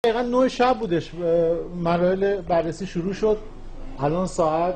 دقیقا 9 شب بودش مراحل بررسی شروع شد. الان ساعت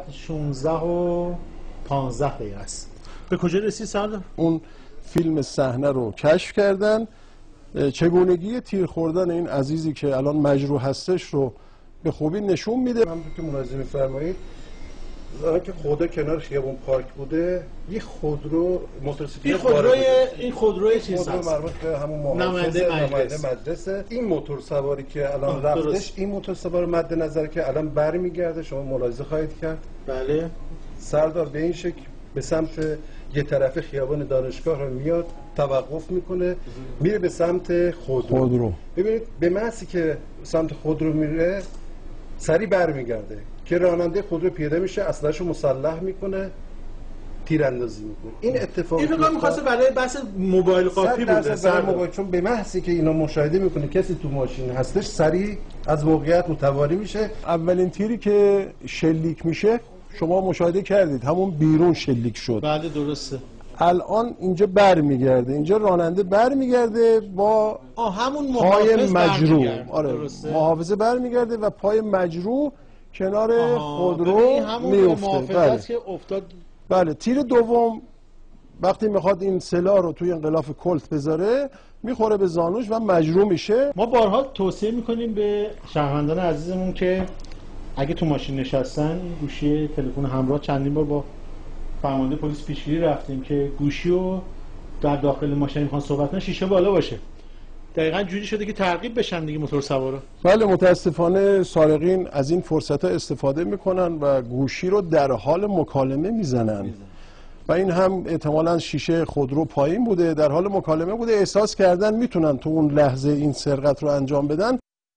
16:15 است. به کجا رسید سردار؟ اون فیلم صحنه رو کشف کردن، چگونگی تیر خوردن این عزیزی که الان مجروح هستش رو به خوبی نشون میده. همونطور که ملاحظه می‌فرمایید زمانی که خودرو کنار خیابون پارک بوده، یه خودرو موتورسیکلت این خودروی چیز هست، مربوط به همون نماینده مجلسه. این موتور سواری که الان رفتش، این موتور سوار مد نظر که الان برمیگرده، شما ملاحظه خواهید کرد. بله سردار به این شکل به سمت یه طرف خیابان دانشگاه رو میاد، توقف میکنه، میره به سمت خودرو. ببینید به محضی که سمت خودرو میره سری برمیگرده که راننده خودرو پیاده میشه، اسلحه‌شو مسلح میکنه، تیراندازی میکنه. این اتفاق این فکر می‌خواسته برای بحث موبایل قاپی بوده موبایل، چون به محضی که اینا مشاهده میکنه کسی تو ماشین هستش، سری از موقعیت متواری میشه. اولین تیری که شلیک میشه شما مشاهده کردید، همون بیرون شلیک شد. بله درسته. الان اینجا برمیگرده، اینجا راننده برمیگرده با همون پای مجروح. آره محافظه برمیگرده و پای مجروح کنار خودرو میفته. بله. که افتاد. بله تیر دوم وقتی میخواد این سلاح رو توی انقلاف کلت بذاره میخوره به زانوش و مجروح میشه. ما بارها توصیه میکنیم به شهروندان عزیزمون که اگه تو ماشین نشستن گوشی تلفن همراه، چندین بار با فرمانده پلیس پیشگیری رفتیم که گوشی رو در داخل ماشین میخوان صحبت کنن شیشه بالا باشه. دقیقاً جوری شده که ترغیب بشن دیگه موتور سوارا. بله متاسفانه سارقین از این فرصت ها استفاده میکنن و گوشی رو در حال مکالمه میزنن و این هم احتمالاً شیشه خودرو پایین بوده، در حال مکالمه بوده، احساس کردن میتونن تو اون لحظه این سرقت رو انجام بدن،